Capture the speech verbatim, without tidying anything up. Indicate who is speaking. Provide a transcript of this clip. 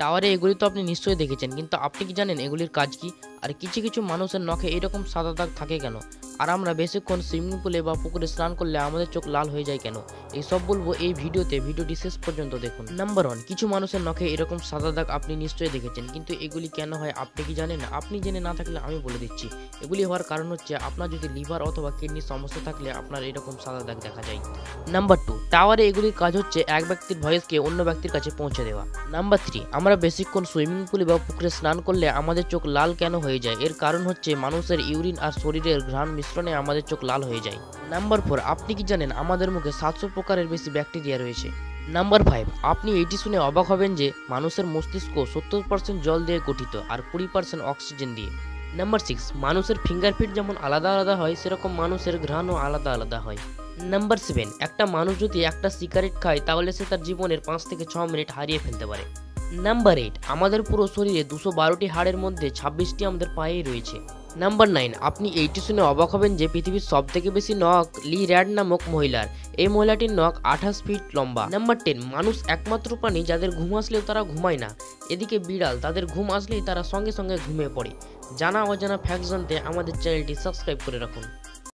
Speaker 1: টাওয়ারে এগুলি তো আপনি নিশ্চয়ই দেখেছেন, কিন্তু আপনি কি জানেন এগুলির কাজ কি? আর কিছু কিছু মানুষের নখে এরকম সাদা দাগ থাকে কেন? আর আমরা বেশিক্ষণ সুইমিং পুলে বা পুকুরে স্নান করলে আমাদের চোখ লাল হয়ে যায় কেন? এইসব বলবো এই ভিডিওতে, ভিডিওটি শেষ পর্যন্ত দেখুন। নাম্বার ওয়ান, কিছু মানুষের নখে এরকম সাদা দাগ আপনি নিশ্চয়ই দেখেছেন, কিন্তু এগুলি কেন হয় আপনি কি জানেন? আপনি জেনে না থাকলে আমি বলে দিচ্ছি। এগুলি হওয়ার কারণ হচ্ছে আপনার যদি লিভার অথবা কিডনির সমস্যা থাকলে আপনার এরকম সাদা দাগ দেখা যায়। নাম্বার টু, টাওয়ারে এগুলির কাজ হচ্ছে এক ব্যক্তির ভয়েসকে অন্য ব্যক্তির কাছে পৌঁছে দেওয়া। নাম্বার থ্রি, আমরা বেশিক্ষণ সুইমিং পুলে বা পুকুরে স্নান করলে আমাদের চোখ লাল কেন হয়ে যায়? এর কারণ হচ্ছে মানুষের ইউরিন আর শরীরের ঘ্রাণ মিশ্রণে আমাদের চোখ লাল হয়ে যায়। নাম্বার ফোর, আপনি কি জানেন আমাদের মুখে সাতশো প্রকারের বেশি ব্যাকটেরিয়া রয়েছে। নাম্বার ফাইভ, আপনি এটি শুনে অবাক হবেন যে মানুষের মস্তিষ্ক সত্তর পার্সেন্ট জল দিয়ে গঠিত আর কুড়ি পার্সেন্ট অক্সিজেন দিয়ে। নাম্বার সিক্স, মানুষের ফিঙ্গারপ্রিন্ট যেমন আলাদা আলাদা হয় সেরকম মানুষের ঘ্রাণও আলাদা আলাদা হয়। নাম্বার সেভেন, একটা মানুষ যদি একটা সিগারেট খায় তাহলে সে তার জীবনের পাঁচ থেকে ছ মিনিট হারিয়ে ফেলতে পারে। নাম্বার এইট, আমাদের পুরো শরীরে দুশো বারোটি হাড়ের মধ্যে ছাব্বিশটি আমাদের পায়েই রয়েছে। নাম্বার নাইন, আপনি এইটি শুনে অবাক হবেন যে পৃথিবীর সব থেকে বেশি নখ লি র্যাড নামক মহিলার। এই মহিলাটির নখ আঠাশ ফিট লম্বা। নাম্বার টেন, মানুষ একমাত্র প্রাণী যাদের ঘুম আসলেও তারা ঘুমায় না। এদিকে বিড়াল, তাদের ঘুম আসলেই তারা সঙ্গে সঙ্গে ঘুমিয়ে পড়ে। জানা অজানা ফ্যাক্ট জানতে আমাদের চ্যানেলটি সাবস্ক্রাইব করে রাখুন।